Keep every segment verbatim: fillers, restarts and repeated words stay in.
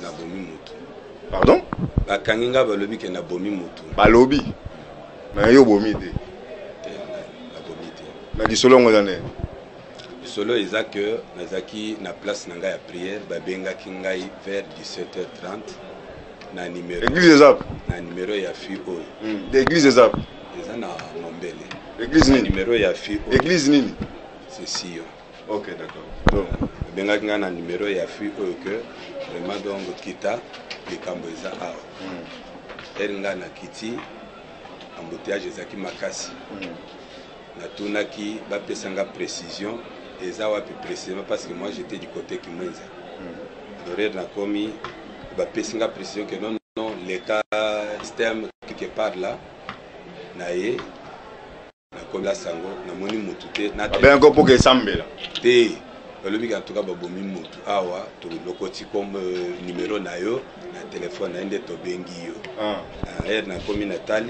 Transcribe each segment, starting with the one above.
na bomi mutu. Pardon? Bakangi nga balobi ke na bomi mutu. Balobi. Mais yo bomi te. Na bomi te. Na disolo ngozane. Disolo eza que nazaki na place na ngai ya prière babengaki ngai vers dix-sept heures trente na numéro. Église des Apes. Na numéro ya fille oyo. Mm. De église des Apes. Eza na Mombele. Église nini? Numéro ya fille oyo. Église nini? C'est si yo. OK, d'accord. Donc babengaki ngai na numéro ya fille oyo que vraiment donc kita likambo eza awa. Mm. Er nga na kiti embouteillage ezaki makasi. Mm. Natunaki bapesanga précision eza wapi précisément parce que moi j'étais du côté Kimwenza. Mm. L'horaire na komi bapesanga précision que non non l'état système quelque part là na ye na komi la sango na moni mutu te na ben encore pour que sambela te balobi en tout cas babomi mutu awa to lokoti comme euh, numéro na yo na téléphone na inde to bengi yo. Ah er na komi na tali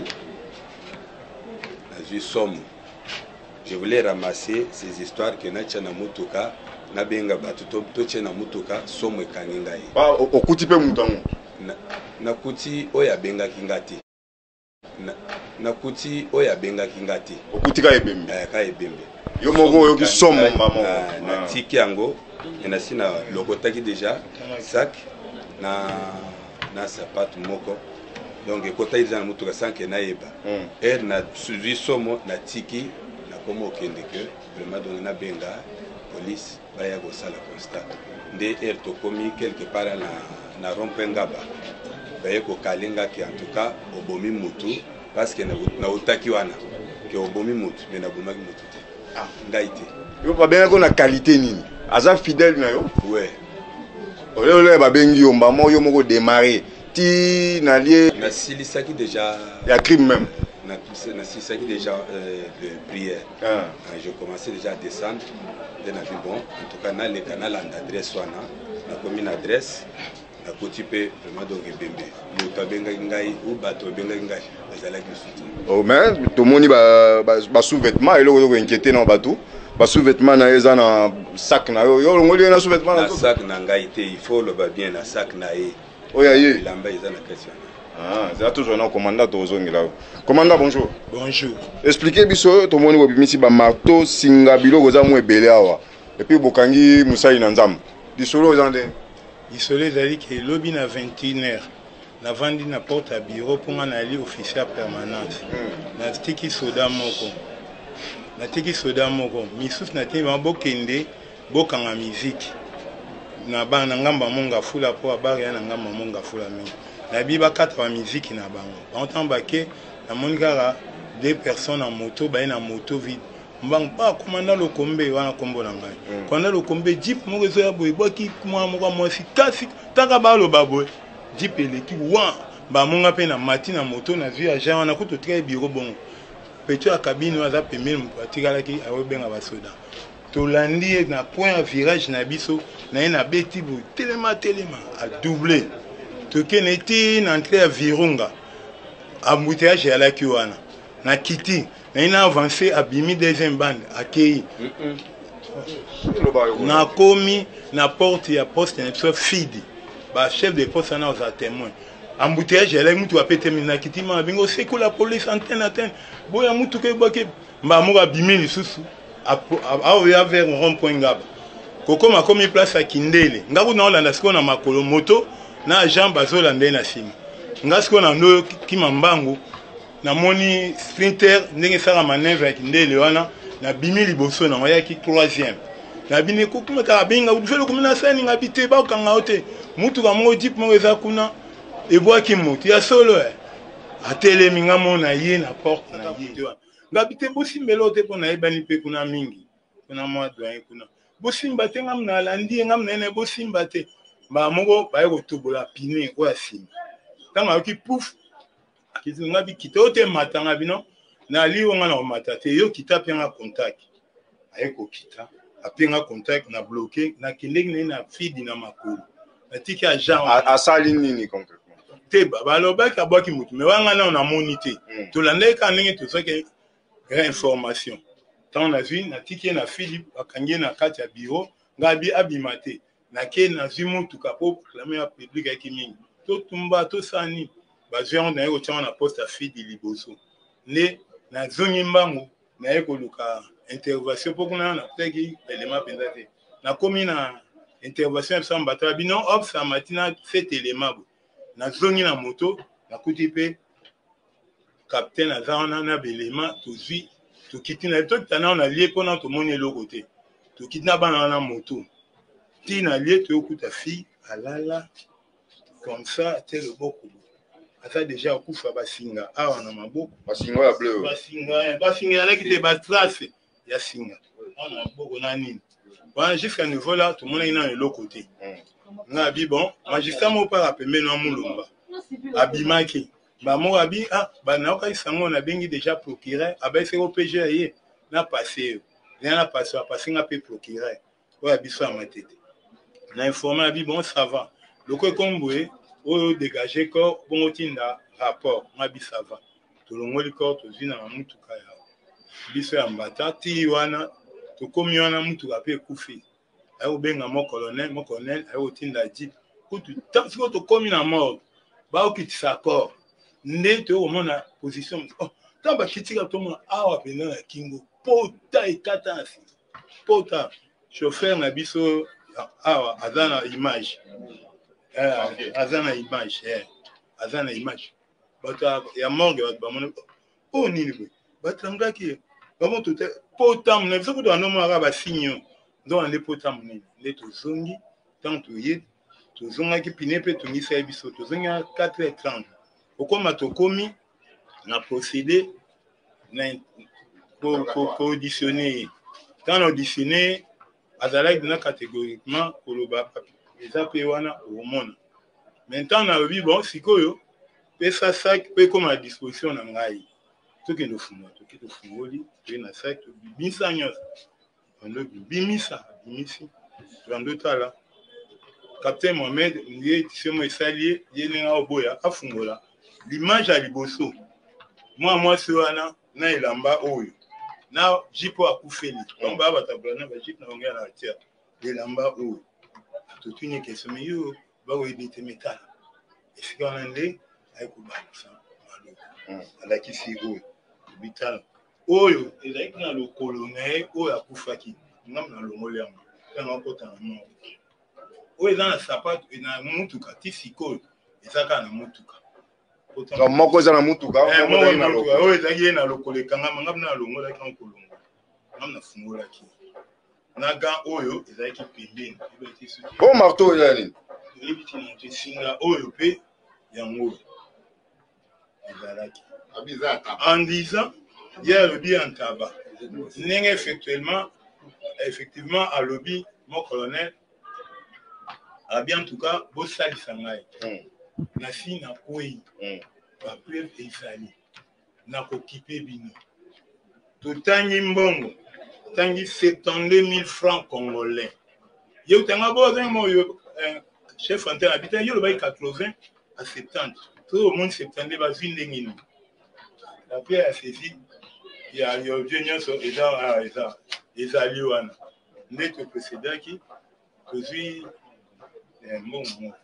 na ju somme. Je voulais ramasser ces histoires que na tchana mutuka na benga batu to to tchana mutuka somme ekangi ngai. Ba okuti pe mutango. Na, na kuti oya benga kingati. Na, na kuti oya benga kingati. Okuti ka ebembe. Eh ka ebembe. Yo moko yo ki somme maman. Na, na ah. Tiki yango na sina lokotaki déjà sac na na sapato moko. Donc ekota iza na mutuka sanke na yeba. Mm. Er na suivi somo na tiki na komo kende que vraiment donc na benga police baya ko sala constat. Nde er to komi quelque part na na rompengaba. Baye ko kalinga ki en tout cas obomi mutu parce que na na utaki wana ke obomi mutu mais na bomaki mutu te. Ah ngaite. Yo ba benga ko na qualité nini? Aza fidèle na yo? Ouais. Ole ole ba bengi yo mba mo yo moko démarrer. Ti na lié na silisaki déjà il y a crime même. Na na silisaki déjà euh, de prière. Ah. Je commençais déjà à descendre de na vie bon en tout cas na le canal d'adresse wana na commune adresse na koti pe vraiment donc ebembe moto abenga ngai ou bato benga ngai azala ki soutien. Oh mais to moni ba ba sous-vêtement elo ko inquiéter na bato ba sous-vêtement na eza na sac na yo yo ngoli na sous-vêtement na sac na ngai te il faut le ba bien na sac na ye. Oya ye lamba eza na question. Ah, c'est toujours un commandant tozongila. Commandant bonjour. Bonjour. Expliquez biso to moni bo bimisi ba marteau singa biloko za mu ebele awa. Et puis bokangi musai na nzam. Disolo zande. Disolo zali ke lobi na vingt et une heures. Na vandi na porte à bureau pour na ali officier permanence. Mm. Na tiki soda moko. Na tiki soda moko. Misus na tiki ba bokende bokanga musique. Na ba na ngamba monga fula po abari na ngamba monga fula mingi. Na biba quatre ba musique na bango. Entend baké na monikara deux personnes en moto ba na moto vide. Mbang ba commandant le kombe wana kombo na ngai. Commandant le kombe jeep mo rezo ya boy boki moi mo mo si kasi taka ba lo baboy. Jeep eleki wa ba monga pe na matina moto na via agent wana ko to très bureau bon. Petit a cabine waza pemel mo atikala ki awe benga ba soda. To landi na point virage na biso na na beti bo telema telema a doubler. To keneti na entrée à Virunga. Embouteillage ya la kiwana. Na kiti na avancé à bimi deuxième bande à Kei. Na komi na porte ya poste na so fidi. Ba chef de poste na aux témoin. Embouteillage ya la mutu apete na kiti ma bingo seko la police antenne antenne. Boya mutu ke boke mba mo ba bimi lisusu. A a vers rond point ngaba. Koko ma komi place à Kindele. Ngabu na olanda siko na makolo moto na agent bazola ndé na sima. Ngasiko na ndo kimambangu na moni sprinter ndenge sala manœuvre avec ndele wana na bimi liboso na moya ki troisième na bini ko kuma ka binga udufelo kumina sani ngabite ba kanga ote mutu ka mo jeep mo eza kuna e bwa ki mutu ya solo e atele minga mo na ye na porte na ye ngabite bosi melote po na ebani pe kuna mingi kuna mo doyen kuna bosi mbate ngam na landi ngam na ne bosi mbate ba moko ba ko tubola pine ko asima tanga ki pouf kizinga bi kitote matanga bino na liwo nga na matate yo kita penga contact ayeko kita apenga contact na bloqué na kindenge na fidi na makulu atiki agent asali nini concrètement te baba lobaki abaki mutu me wanga na na monité to lande ka ndenge to soke information tant na vie na tiki na fidi akangi na kati ya bureau ngabi abimate nake nazwi mutuka po proclamer ya public ayaki mingi totumba tosani bazwi yango naye kotiango na poste ya fidi liboso nde nazongi mbangu naye koluka intervention mpo kuna nakutaki elema mpenza te nakomi na intervention ya biso mbata bino obsa matina set elema bo nazongi na moto nakuti mpe capitaine aza wana na belema tozwi tokiti na tokitana na lie mpona tomoni eloko te tokiti na bana wana moto ti na lie toyokuta fille alala comme ça te loboko ata déjà akufa basinga awa na maboko basinga ya bleu basinga basinga alaki te batrace ya singa awa na maboko na nini wana jusqu'à niveau là tomonaki na eloko te nga abi bon magistrat moko para pembeni wa mulumba abimaki bamoko abi ah banaokaki sango nabengi déjà procureur abaisaki o P G ye na passé yo lia na passé apasinga mpe procureur oyo ya biso ya matete na informé abi bon ça va loko ekomboye oyo dégagé corps bongo tinda rapport nga bi ça va tolongoli corps tozwi na mutuka ya biso ya mbata ti wana tokomi wana mutuka mpe ekufi aye kobenga mo colonel mo colonel aye kotinda jip kutu tant sikoyo tokomi na morgue baokitisa corps nde toyokomona position oh tant bakitika tomona awa pena na kingo pota ekata na nsima pota chauffeur na biso awa aza na image aza na image aza na image bato ya morgue bato bamona oyo nini boye batangaki bamo tote pota monene biso kutu bandomonaka basinyo ndo ande pota monene nde tozongi ntango toye tozongaki pine mpe tongisa biso tozongi ya quatre heures trente okoma tokomi na procédé na koauditionne ye ntango na auditionne azalaki na catégoriquement koloba eza mpe wana okomona maintenant nalobi bon sikoyo pesa sac mpe ekoma na disposition na ngai tokende ofungola toke tofungoli toye na sac tobimisa nyonso bando bimisa bimisi bando tala capitaine Mohamed ye tisemo esali ye ye ndenge aoboya afungola l'image ya liboso mwa mwasi wana na elamba oyo na jipo akufeli donc baa batabula na bajipe na bango ya na tia elamba oyo totuni kesome yo bakoyebi te metala esika wana nde ayekobakisa maloko alakisi oyo bitala oyo ezalaki na lokolo na ye oyo akufaki ngamu na longoli yango ntango akota na moko oyo eza na sapato na mutuka ti sikoyo eza kaka na mutuka moko eza na mutuka oyo ezalaki ye na lokolo ekangama ngamu na longolaki yango kolongola ngamu na fungolaki na gant oyo ezalaki pembeni o marteau eza nini oyebi ti na nto esinga oyo mpe yango ezalaki en disant ye alobi ya ntaba ndenge effectivement effectivement alobi mon colonel abi en tout cas bosalisa ngai nasi na kwei bapreuve ezali nakokipe bino totangi mbongo tangi septante-deux mille francs congolais ye utanga bozangi moyo chef antenne habita ye lobai quatre-vingts à septante to au monde septante bazwi ndenge nini après ya saisi ya yo vieux nyonso eza eza ezali wana nde toprocédaki tozwi mbongo moko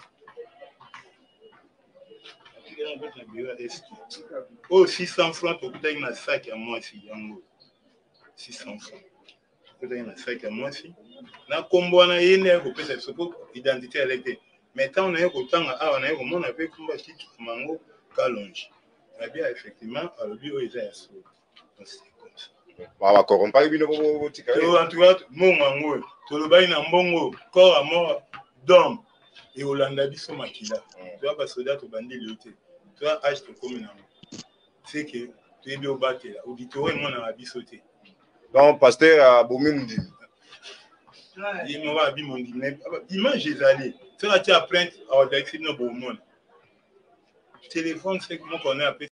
oh six cents francs tokutaki na sac ya mwasi yango six cents francs tokutaki na sac ya mwasi na kombo wana ye nde aye kopesa biso po identité aleki te mais ntango naye kotanga awa naye komona mpe komba titre mango kalonge nabia effectivement alobi oyo eza ya solo bakorrompaki bino botika en tout cas mbongo yango oyo tolobaki na mbongo corps à mort d'homme ekolanda biso makila toya basoda tobandi leo te toya age tokomi nango seke toyebi obatela auditore emonaka biso te donc paster abomi mondimi ye moko abi mondimi image ezali soki atia plainte awadakisi bino bomona telefone seke moko na